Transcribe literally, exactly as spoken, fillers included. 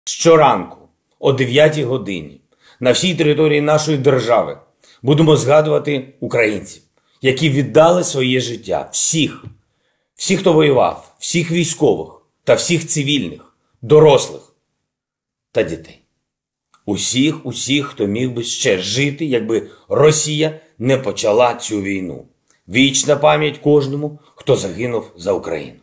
Щоранку о дев'ятій годині на всій території нашої держави будемо згадувати українців, які віддали своє життя. Всіх. Всіх, хто воював, всіх військових та всіх цивільних, дорослих та дітей. Усіх, усіх, хто міг би ще жити, якби Росія не почала цю війну. Вічна пам'ять кожному, хто загинув за Україну.